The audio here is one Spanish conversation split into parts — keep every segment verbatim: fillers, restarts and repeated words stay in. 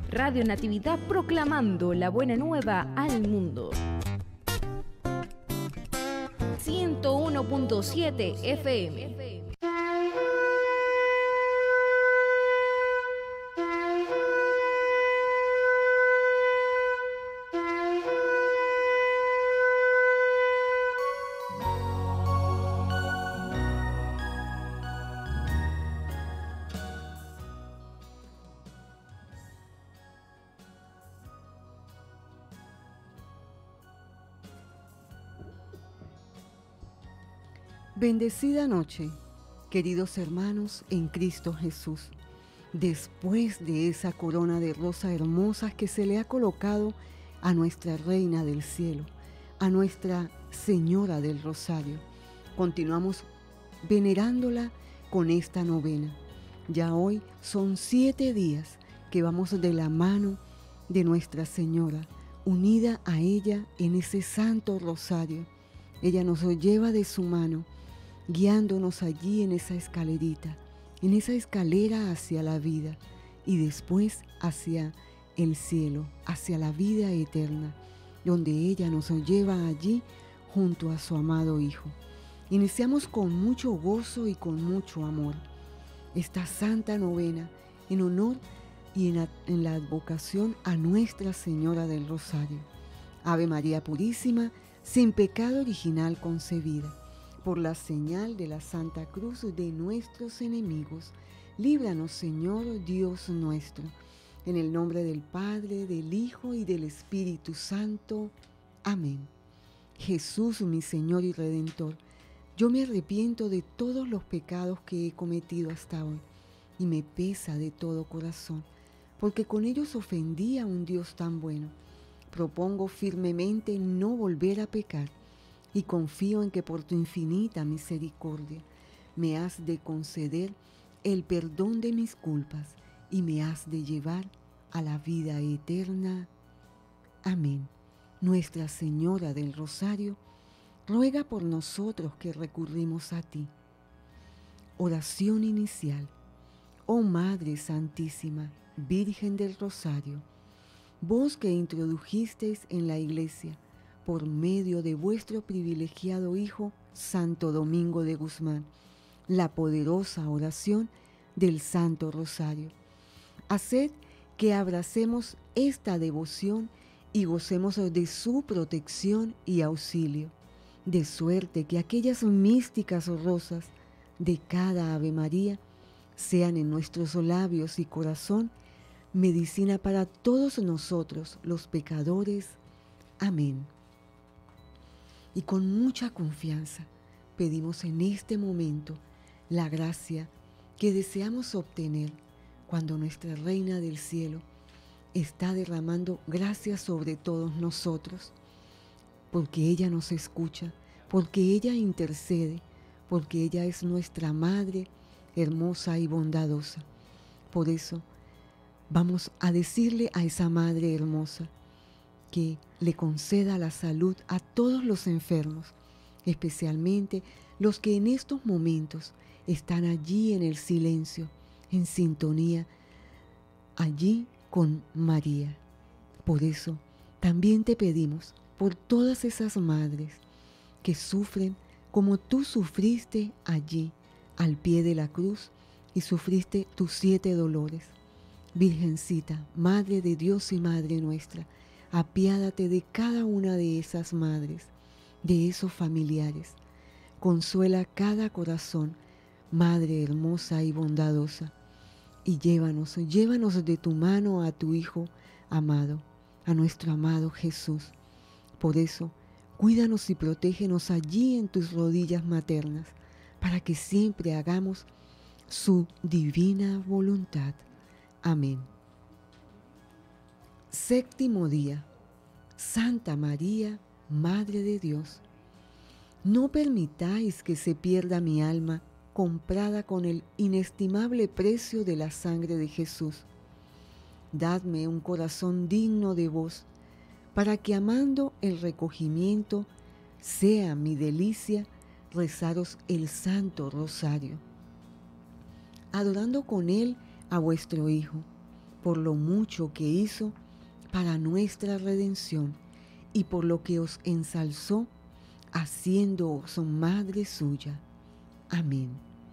Radio Natividad proclamando la buena nueva al mundo. ciento uno punto siete F M. Bendecida noche, queridos hermanos en Cristo Jesús. Después de esa corona de rosas hermosas que se le ha colocado a nuestra Reina del Cielo, a Nuestra Señora del Rosario, continuamos venerándola con esta novena. Ya hoy son siete días que vamos de la mano de Nuestra Señora, unida a ella en ese santo rosario. Ella nos lleva de su mano, guiándonos allí en esa escalerita, en esa escalera hacia la vida y después hacia el cielo, hacia la vida eterna, donde ella nos lleva allí junto a su amado Hijo. Iniciamos con mucho gozo y con mucho amor esta santa novena en honor y en la, en la advocación a Nuestra Señora del Rosario. Ave María Purísima, sin pecado original concebida. Por la señal de la Santa Cruz de nuestros enemigos, líbranos, Señor Dios nuestro. En el nombre del Padre, del Hijo y del Espíritu Santo. Amén. Jesús, mi Señor y Redentor, yo me arrepiento de todos los pecados que he cometido hasta hoy y me pesa de todo corazón, porque con ellos ofendí a un Dios tan bueno. Propongo firmemente no volver a pecar y confío en que por tu infinita misericordia me has de conceder el perdón de mis culpas y me has de llevar a la vida eterna. Amén. Nuestra Señora del Rosario, ruega por nosotros que recurrimos a ti. Oración inicial. Oh Madre Santísima, Virgen del Rosario, vos que introdujisteis en la Iglesia, por medio de vuestro privilegiado Hijo, Santo Domingo de Guzmán, la poderosa oración del Santo Rosario. Haced que abracemos esta devoción y gocemos de su protección y auxilio, de suerte que aquellas místicas rosas de cada Ave María sean en nuestros labios y corazón medicina para todos nosotros los pecadores. Amén. Y con mucha confianza pedimos en este momento la gracia que deseamos obtener cuando nuestra Reina del Cielo está derramando gracia sobre todos nosotros, porque ella nos escucha, porque ella intercede, porque ella es nuestra Madre hermosa y bondadosa. Por eso vamos a decirle a esa Madre hermosa que le conceda la salud a todos los enfermos, especialmente los que en estos momentos están allí en el silencio, en sintonía, allí con María. Por eso también te pedimos por todas esas madres que sufren como tú sufriste allí, al pie de la cruz, y sufriste tus siete dolores. Virgencita, Madre de Dios y Madre nuestra, apiádate de cada una de esas madres, de esos familiares. Consuela cada corazón, Madre hermosa y bondadosa, y llévanos, llévanos de tu mano a tu Hijo amado, a nuestro amado Jesús. Por eso, cuídanos y protégenos allí en tus rodillas maternas, para que siempre hagamos su divina voluntad. Amén. Séptimo día. Santa María, Madre de Dios, no permitáis que se pierda mi alma comprada con el inestimable precio de la sangre de Jesús. Dadme un corazón digno de vos, para que amando el recogimiento sea mi delicia rezaros el Santo Rosario, adorando con él a vuestro Hijo, por lo mucho que hizo para nuestra redención y por lo que os ensalzó, haciéndoos madre suya. Amén.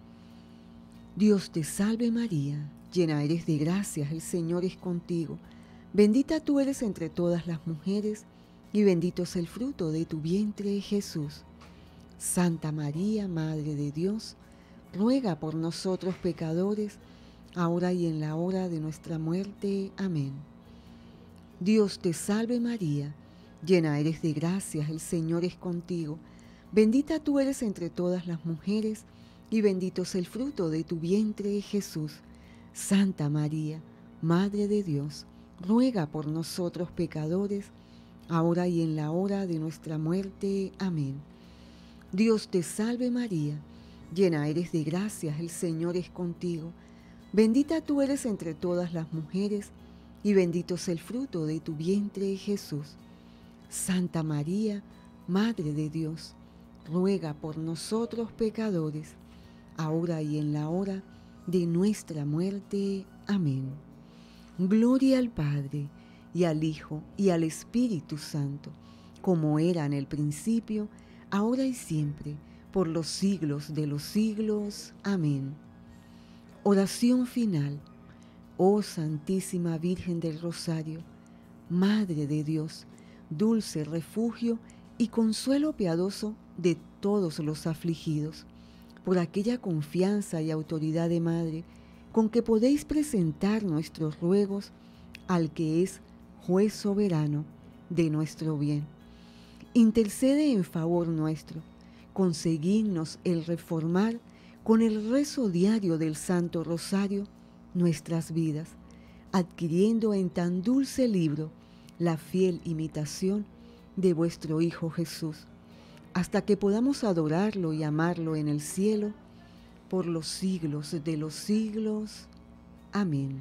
Dios te salve María, llena eres de gracia, el Señor es contigo. Bendita tú eres entre todas las mujeres, y bendito es el fruto de tu vientre, Jesús. Santa María, Madre de Dios, ruega por nosotros pecadores, ahora y en la hora de nuestra muerte. Amén. Dios te salve María, llena eres de gracia, el Señor es contigo. Bendita tú eres entre todas las mujeres, y bendito es el fruto de tu vientre, Jesús. Santa María, Madre de Dios, ruega por nosotros pecadores, ahora y en la hora de nuestra muerte. Amén. Dios te salve María, llena eres de gracia, el Señor es contigo. Bendita tú eres entre todas las mujeres, y bendito es el fruto de tu vientre, Jesús. Santa María, Madre de Dios, ruega por nosotros pecadores, ahora y en la hora de nuestra muerte. Amén. Gloria al Padre, y al Hijo, y al Espíritu Santo, como era en el principio, ahora y siempre, por los siglos de los siglos. Amén. Oración final. Oh Santísima Virgen del Rosario, Madre de Dios, dulce refugio y consuelo piadoso de todos los afligidos, por aquella confianza y autoridad de Madre con que podéis presentar nuestros ruegos al que es Juez soberano de nuestro bien. Intercede en favor nuestro, conseguidnos el reformar con el rezo diario del Santo Rosario nuestras vidas, adquiriendo en tan dulce libro la fiel imitación de vuestro Hijo Jesús, hasta que podamos adorarlo y amarlo en el cielo por los siglos de los siglos. Amén.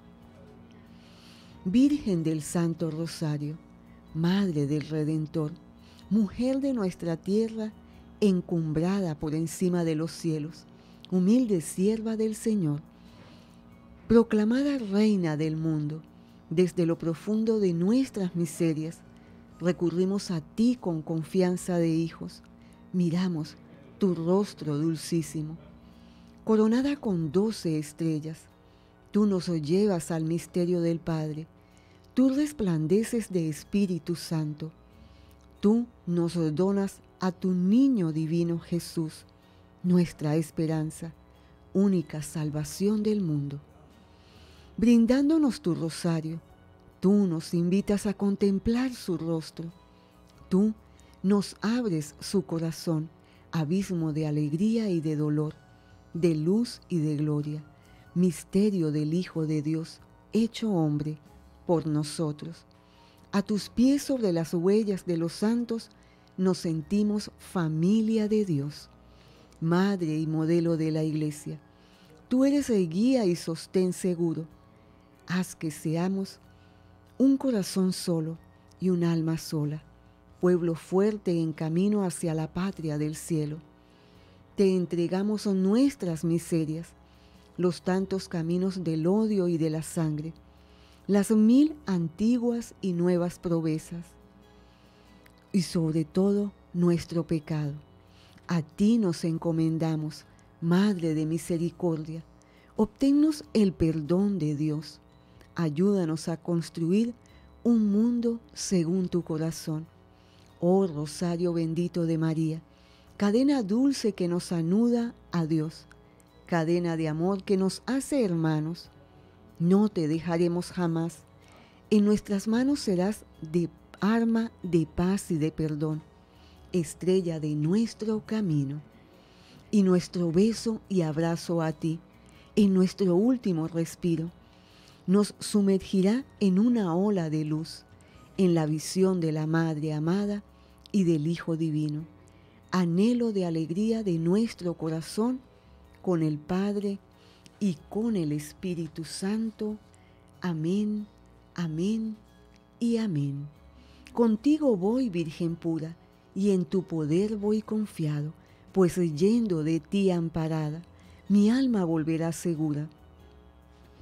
Virgen del Santo Rosario, Madre del Redentor, mujer de nuestra tierra, encumbrada por encima de los cielos, humilde sierva del Señor, proclamada Reina del mundo, desde lo profundo de nuestras miserias, recurrimos a ti con confianza de hijos, miramos tu rostro dulcísimo. Coronada con doce estrellas, tú nos llevas al misterio del Padre, tú resplandeces de Espíritu Santo, tú nos donas a tu niño divino Jesús, nuestra esperanza, única salvación del mundo. Brindándonos tu rosario, tú nos invitas a contemplar su rostro, tú nos abres su corazón, abismo de alegría y de dolor, de luz y de gloria, misterio del Hijo de Dios, hecho hombre por nosotros. A tus pies, sobre las huellas de los santos, nos sentimos familia de Dios, madre y modelo de la Iglesia. Tú eres el guía y sostén seguro. Haz que seamos un corazón solo y un alma sola, pueblo fuerte en camino hacia la patria del cielo. Te entregamos nuestras miserias, los tantos caminos del odio y de la sangre, las mil antiguas y nuevas proezas, y sobre todo nuestro pecado. A ti nos encomendamos, Madre de misericordia, obténnos el perdón de Dios. Ayúdanos a construir un mundo según tu corazón. Oh Rosario bendito de María, cadena dulce que nos anuda a Dios, cadena de amor que nos hace hermanos. No te dejaremos jamás. En nuestras manos serás de arma de paz y de perdón, estrella de nuestro camino. Y nuestro beso y abrazo a ti, en nuestro último respiro, nos sumergirá en una ola de luz, en la visión de la Madre amada y del Hijo divino, anhelo de alegría de nuestro corazón con el Padre y con el Espíritu Santo. Amén, amén y amén. Contigo voy, Virgen pura, y en tu poder voy confiado, pues yendo de ti amparada, mi alma volverá segura.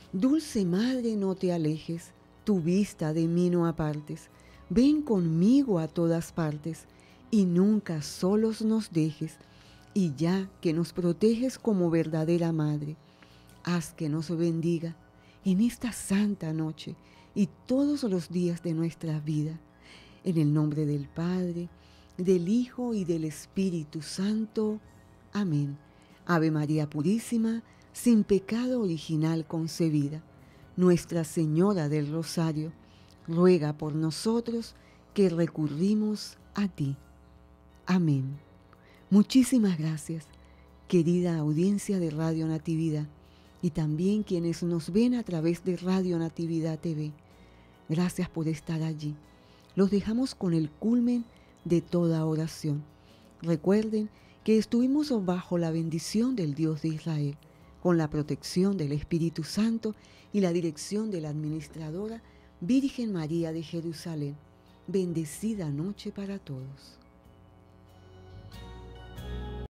Dulce Madre, no te alejes, tu vista de mí no apartes. Ven conmigo a todas partes y nunca solos nos dejes. Y ya que nos proteges como verdadera Madre, haz que nos bendiga en esta santa noche y todos los días de nuestra vida. En el nombre del Padre, del Hijo y del Espíritu Santo. Amén. Ave María Purísima, sin pecado original concebida. Nuestra Señora del Rosario, ruega por nosotros que recurrimos a ti. Amén. Muchísimas gracias, querida audiencia de Radio Natividad, y también quienes nos ven a través de Radio Natividad T V. Gracias por estar allí. Los dejamos con el culmen de toda oración. Recuerden que estuvimos bajo la bendición del Dios de Israel, con la protección del Espíritu Santo y la dirección de la administradora Virgen María de Jerusalén. Bendecida noche para todos.